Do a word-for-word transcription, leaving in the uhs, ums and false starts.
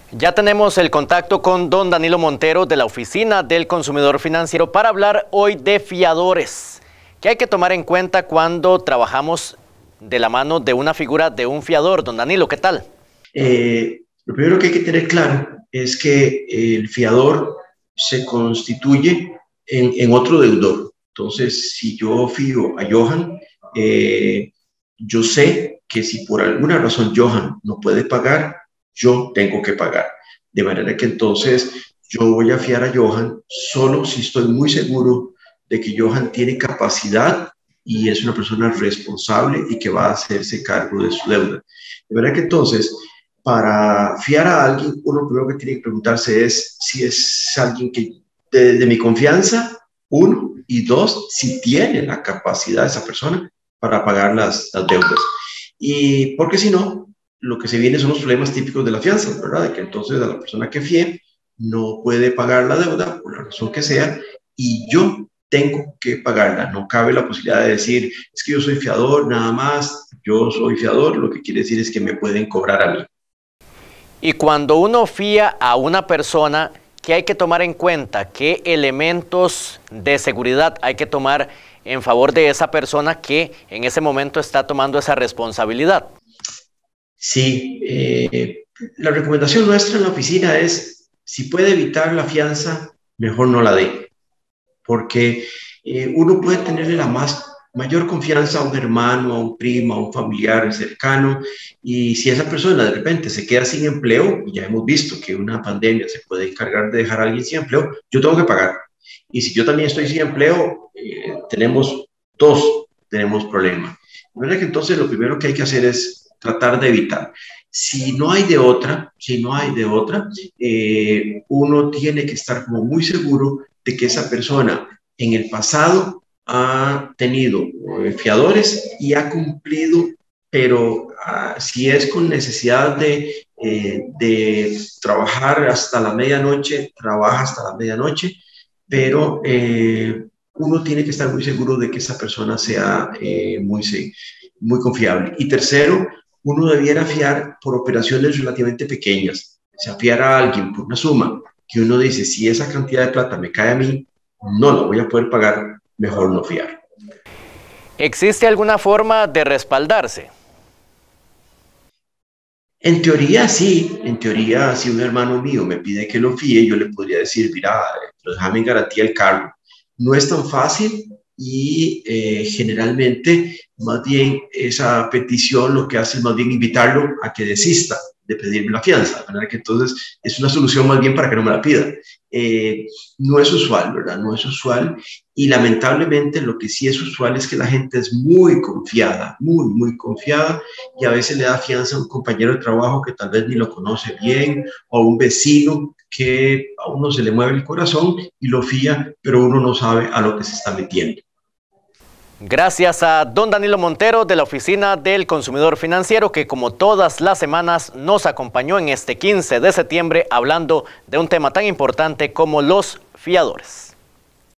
Ya tenemos el contacto con don Danilo Montero de la Oficina del Consumidor Financiero para hablar hoy de fiadores. ¿Qué hay que tomar en cuenta cuando trabajamos de la mano de una figura de un fiador? Don Danilo, ¿qué tal? Eh, lo primero que hay que tener claro es que el fiador se constituye en, en otro deudor. Entonces, si yo fío a Johan, eh, yo sé que si por alguna razón Johan no puede pagar, yo tengo que pagar. De manera que entonces yo voy a fiar a Johan solo si estoy muy seguro de que Johan tiene capacidad y es una persona responsable y que va a hacerse cargo de su deuda. De manera que entonces, para fiar a alguien, uno primero que tiene que preguntarse es si es alguien que de, de mi confianza, uno, y dos, si tiene la capacidad esa persona para pagar las, las deudas. Y porque si no, lo que se viene son los problemas típicos de la fianza, ¿verdad? De que entonces a la persona que fíe no puede pagar la deuda por la razón que sea y yo tengo que pagarla. No cabe la posibilidad de decir, es que yo soy fiador, nada más, yo soy fiador, lo que quiere decir es que me pueden cobrar a mí. Y cuando uno fía a una persona, ¿qué hay que tomar en cuenta? ¿Qué elementos de seguridad hay que tomar en favor de esa persona que en ese momento está tomando esa responsabilidad? Sí, eh, la recomendación nuestra en la oficina es, si puede evitar la fianza, mejor no la dé, porque eh, uno puede tenerle la más, mayor confianza a un hermano, a un primo, a un familiar cercano, y si esa persona de repente se queda sin empleo, y ya hemos visto que una pandemia se puede encargar de dejar a alguien sin empleo, yo tengo que pagar. Y si yo también estoy sin empleo, eh, tenemos dos, tenemos problema. De manera que entonces lo primero que hay que hacer es tratar de evitar. Si no hay de otra, si no hay de otra, eh, uno tiene que estar como muy seguro de que esa persona en el pasado ha tenido eh, fiadores y ha cumplido, pero uh, si es con necesidad de, eh, de trabajar hasta la medianoche, trabaja hasta la medianoche, pero eh, uno tiene que estar muy seguro de que esa persona sea eh, muy, muy confiable. Y tercero, uno debiera fiar por operaciones relativamente pequeñas. O sea, fiar a alguien por una suma que uno dice, si esa cantidad de plata me cae a mí, no la voy a poder pagar, mejor no fiar. ¿Existe alguna forma de respaldarse? En teoría sí, en teoría si un hermano mío me pide que lo fíe, yo le podría decir, mira, déjame en garantía el cargo. No es tan fácil y eh, generalmente más bien esa petición lo que hace es más bien invitarlo a que desista de pedirme la fianza, de manera que entonces es una solución más bien para que no me la pida. Eh, no es usual, ¿verdad? No es usual y lamentablemente lo que sí es usual es que la gente es muy confiada, muy, muy confiada y a veces le da fianza a un compañero de trabajo que tal vez ni lo conoce bien o a un vecino que a uno se le mueve el corazón y lo fía, pero uno no sabe a lo que se está metiendo. Gracias a don Danilo Montero de la Oficina del Consumidor Financiero, que como todas las semanas nos acompañó en este quince de septiembre hablando de un tema tan importante como los fiadores.